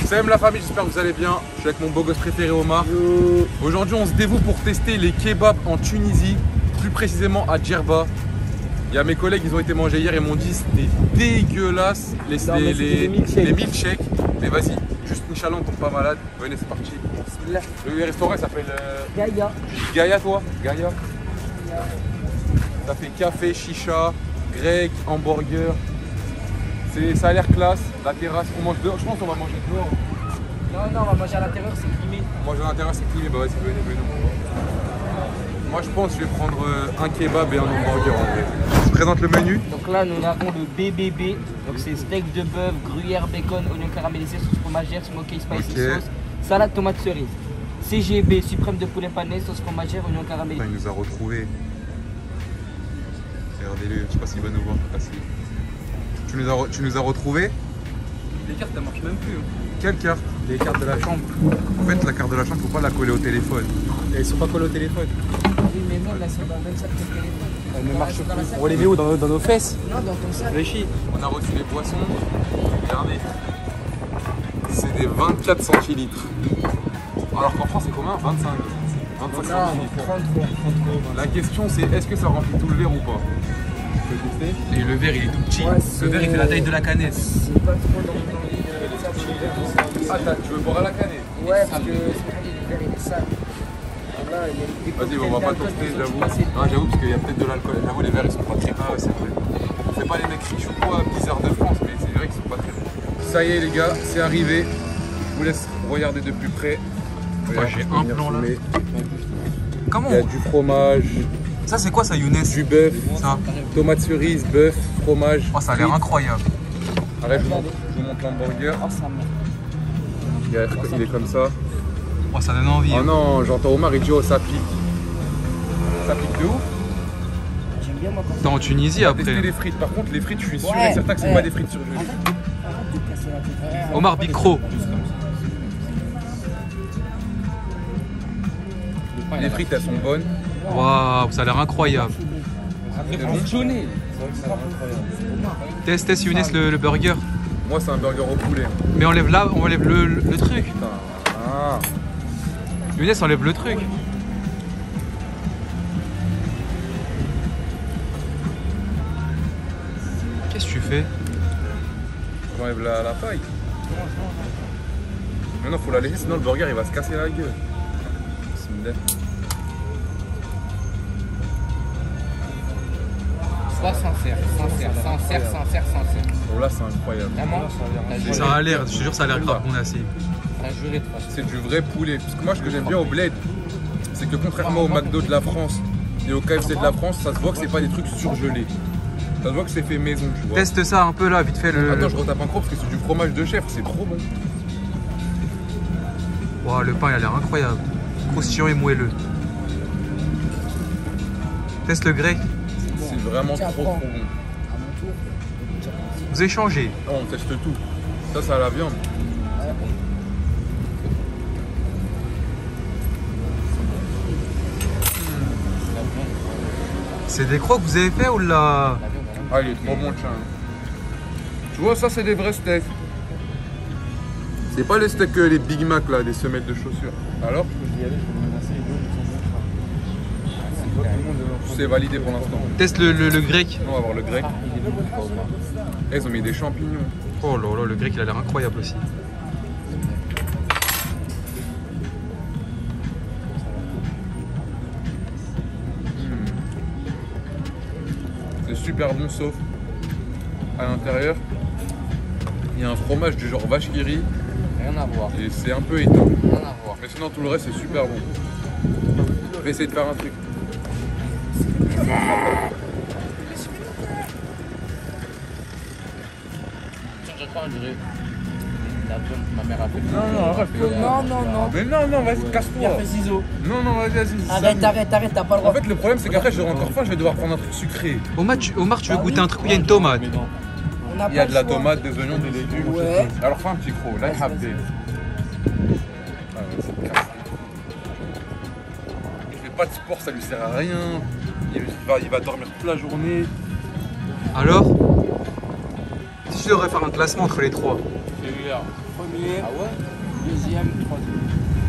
Salam la famille, j'espère que vous allez bien. Je suis avec mon beau gosse préféré Omar. Aujourd'hui on se dévoue pour tester les kebabs en Tunisie, plus précisément à Djerba. Il y a mes collègues, ils ont été manger hier et m'ont dit c'était dégueulasse les milkshakes. Mais vas-y, juste Inch'Allah on tombe pas malade. Venez, c'est parti. Le restaurant il s'appelle Gaïa. Gaïa, toi Gaïa. Ça fait café, chicha, grec, hamburger. Ça a l'air classe. La terrasse, on mange dehors. Je pense qu'on va manger dehors. Non, on va manger à l'intérieur, c'est climé. Manger à l'intérieur, c'est climé. Bah vas-y, venez. Moi je pense que je vais prendre un kebab et un hamburger en vrai. Je présente le menu. Donc là, nous avons le BBB. Donc c'est steak de bœuf, gruyère, bacon, oignon caramélisé, sauce fromagère, smoky spicy sauce, salade tomate cerise. CGB, suprême de poulet pané, sauce fromagère, oignon caramélisé. Il nous a retrouvés. Regardez-le, je sais pas s'il va nous voir. Ah, si. Tu nous as retrouvés. Les cartes elles marchent même plus. Quelle carte? Les cartes de la chambre. En fait, la carte de la chambre, faut pas la coller au téléphone. Et elles sont pas collées au téléphone. Oui, mais non, là c'est dans le même sac que le téléphone. Elles ne marchent plus. On les met où dans nos fesses? Non, dans ton sac. Réfléchis. On a reçu les boissons. Regardez. C'est des 24 centilitres. Alors qu'en France, c'est combien? 25. 25 centilitres. 30. La question, c'est est-ce que ça remplit tout le verre ou pas? Et le verre, il est tout petit. Ouais, Le verre il fait la taille de la canette. C'est pas trop dans Ah, tu veux boire à la canette? Ouais, parce que le verre il est sale. Là, il y a Vas-y, on va pas tester, j'avoue. Ah, j'avoue, parce qu'il y a peut-être de l'alcool. J'avoue, les verres, ils sont pas très bons. C'est vrai. On fait pas les mecs riches ou quoi, bizarres de France, mais c'est vrai qu'ils sont pas très bons. Ça y est, les gars, c'est arrivé. Je vous laisse regarder de plus près. J'ai un plan là. Comment? Il y a du fromage, Ça c'est quoi ça, Younes? du bœuf, Ça. tomate cerise, bœuf, fromage. Oh, ça a l'air incroyable. Arrête, je vous montre l'hamburger. Oh, ça monte. Il est comme ça. Oh, ça donne envie. Oh hein. non, j'entends Omar, il dit oh ça pique. Ça pique de ouf. J'aime bien moi quand T'es en Tunisie On va tester après. les frites. Par contre, les frites, je suis sûr Ouais, et certain que c'est ouais. pas des frites surgelées. arrête de te casser la tête. Omar Bicro. Les frites, elles sont bonnes. Waouh, ça a l'air incroyable. C'est bon. Teste Younes le burger. Moi, c'est un burger au poulet. Mais enlève là, on enlève le truc. Putain. Ah. Younes enlève le truc. Qu'est-ce que tu fais? J'enlève la paille. Mais non, faut la laisser, sinon le burger il va se casser la gueule. Bismillah. Sois sincère. Bon, là, c'est incroyable. Vraiment, Ça a l'air, je te jure, ça a l'air grave bon assez. t'as juré de toi. C'est du vrai poulet. Parce que moi, ce que j'aime bien au bled, c'est que contrairement au McDo de la France et au KFC de la France, ça se voit que c'est pas des trucs surgelés. Ça se voit que c'est fait maison, tu vois. Teste ça un peu là, vite fait le. Attends, je retape encore parce que c'est du fromage de chèvre, c'est trop bon. Wow, le pain il a l'air incroyable. Croustillant et moelleux. Teste le grec. C'est vraiment trop bon. Vous échangez. Oh, on teste tout. Ça, c'est à la viande. C'est des crocs que vous avez fait ou là? Ah, il est trop bon le chien. Tu vois, ça, c'est des vrais steaks. C'est pas les steaks, les Big Mac, là, des semelles de chaussures. Alors c'est validé pour l'instant. Teste le grec. On va voir le grec. Eh, ils ont mis des champignons. Oh là là, le grec il a l'air incroyable aussi. C'est super bon, sauf à l'intérieur, il y a un fromage du genre vache qui rit Rien à voir. et c'est un peu éteint. Rien à voir. Mais sinon, tout le reste, c'est super bon. Je vais essayer de faire un truc. On dirait la viande que ma mère a fait. Non, arrête. Non. Mais non, vas-y, Il a casse-toi. fait ciseaux. Non, vas-y. Arrête, t'as pas le En droit. fait, le problème, c'est qu'après, j'aurai encore faim, je vais devoir prendre un truc sucré. Omar, tu veux goûter un truc où il y a une tomate? On n'a Il y a pas de la le choix. tomate, des oignons, des légumes. Ouais. Alors, fais un petit croc. Là, il have this. Ah, ouais, casse. Il fait pas de sport, ça lui sert à rien. Il va dormir toute la journée. Alors? Si tu devrais faire un classement entre les trois. C'est clair. Premier, deuxième, troisième.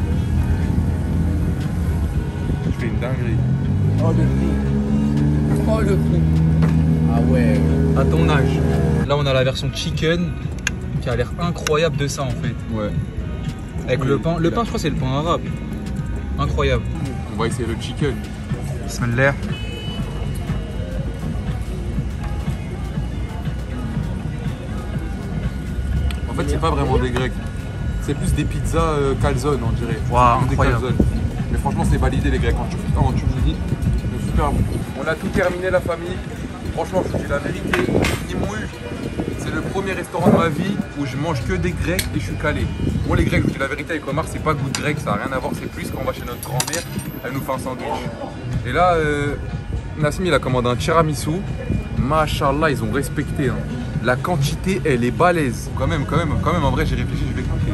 Je fais une dinguerie. Oh le prix. Oh le prix. Ah ouais. À ton âge. Là, on a la version chicken qui a l'air incroyable de ça en fait. Ouais. Avec Oui, le pain. Le il a- pain, je crois, c'est le pain arabe. Incroyable. On va essayer le chicken. Bismillah. En fait, c'est pas vraiment des grecs. C'est plus des pizzas calzone, on dirait. Waouh, C'est plus des incroyable. calzones. Mais franchement, c'est validé les grecs. Quand tu me dis, c'est super bon. On a tout terminé, la famille. Franchement, je vous dis la vérité. Ils m'ont eu. C'est le premier restaurant de ma vie où je mange que des grecs et je suis calé. Moi, les grecs, je vous dis la vérité, avec Omar, c'est pas goût de grec, ça n'a rien à voir. C'est plus quand on va chez notre grand-mère, elle nous fait un sandwich. Et là, Nassim, il a commandé un tiramisu. Machallah, ils ont respecté. Hein. La quantité, elle est balèze. Quand même, en vrai, j'ai réfléchi, je vais goûter.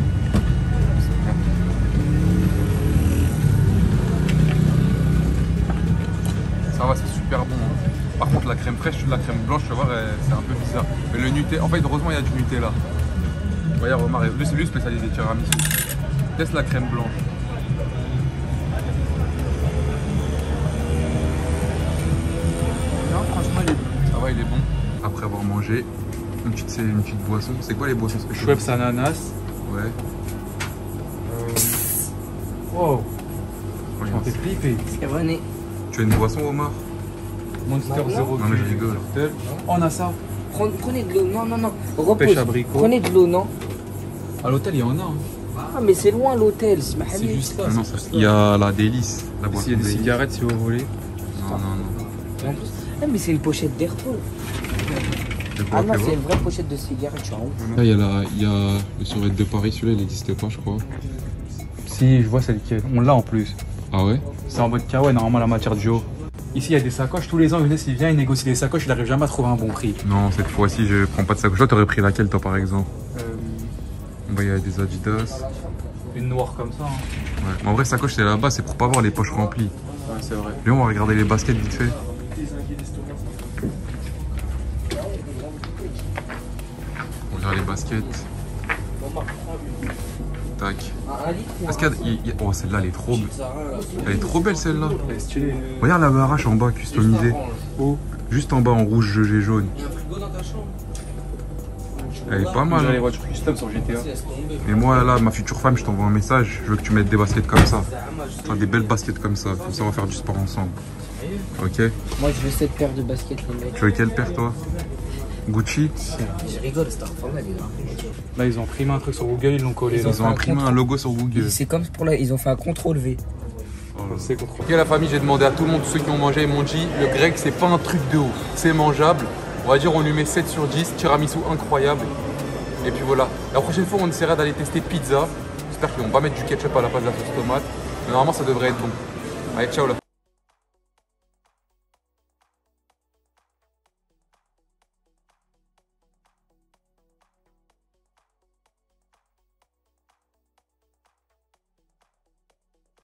Ça va, c'est super bon. Hein. Par contre, la crème fraîche, la crème blanche, tu vas voir, c'est un peu bizarre. Mais le Nutella, en fait, heureusement, il y a du Nutella. Regarde, Omar, lui, c'est lui spécialisé tiramisu. Laisse la crème blanche. Non, franchement, il est bon. Ça va, il est bon. Après avoir mangé, une petite boisson. C'est quoi les boissons spéciales? Schweppes ananas. Ouais. Wow. Regarde. T'es flippé. C'est vrai. Tu as une boisson, Omar? Monster Zero. Non, mais je rigole. On a ça. Prenez de l'eau. Non, non, non. Repose. Pêche abricot. Prenez de l'eau, non? À l'hôtel, il y en a. Hein. Ah, mais c'est loin l'hôtel. C'est juste là. Non, il y a la délice. La boisson S'il y a des délice. cigarettes, si vous voulez. Non, non, non. En plus, ah, mais c'est une pochette d'Airpo. C'est quoi, Ah non, fais c'est voir. une vraie pochette de cigarettes, je suis en haut. Là, il y a le survêt de Paris, celui-là, il n'existait pas, je crois. Si, je vois celle qui est. On l'a en plus. Ah ouais? C'est en mode kawaii, normalement, la matière du haut. Ici, il y a des sacoches. Tous les ans, Younes, il vient, il négocie des sacoches. Il n'arrive jamais à trouver un bon prix. Non, cette fois-ci, je prends pas de sacoche. Toi, t'aurais pris laquelle, toi, par exemple? Bah, il y a des Adidas. Une noire comme ça. Hein. Ouais. Mais en vrai, sacoche, c'est là-bas, c'est pour pas avoir les poches remplies. Ouais, c'est vrai. Viens, on va regarder les baskets vite fait. On regarde les baskets. Tac. Est-ce qu'il y a... Oh, celle-là, elle est trop belle. Elle est trop belle, celle-là. Elle est stylée. Regarde la barache en bas, customisée. Où? Juste en bas, en rouge et jaune. Elle est pas Déjà, les mal. Hein. voitures custom sur GTA. Et moi, là, ma future femme, je t'envoie un message. Je veux que tu mettes des baskets comme ça. Enfin, des belles baskets comme ça. Comme ça, on va faire du sport ensemble. Ok? Moi, je veux cette paire de baskets, les mecs. Tu veux quelle paire, toi? Gucci? Je rigole, c'est pas mal, les gars. Là, ils ont imprimé un truc sur Google, ils l'ont collé. Là. Ils ont imprimé un logo sur Google. C'est comme pour là, ils ont fait un contrôle V. C'est contre. Ok, la famille, j'ai demandé à tout le monde, tous ceux qui ont mangé, ils m'ont dit le grec, c'est pas un truc de ouf. C'est mangeable. On va dire, on lui met 7 sur 10. Tiramisu incroyable. Et puis voilà. La prochaine fois, on essaiera d'aller tester pizza. J'espère qu'ils vont pas mettre du ketchup à la place de la sauce tomate. Mais normalement, ça devrait être bon. Allez, ciao là.